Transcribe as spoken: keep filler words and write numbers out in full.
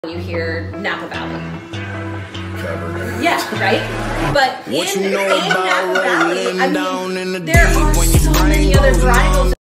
when you hear Napa Valley. Cabernet. Yeah, right? But What in, you know in about Napa Valley, I rolling down in the mean, there deep are when your so brain many other goes varietals. numb?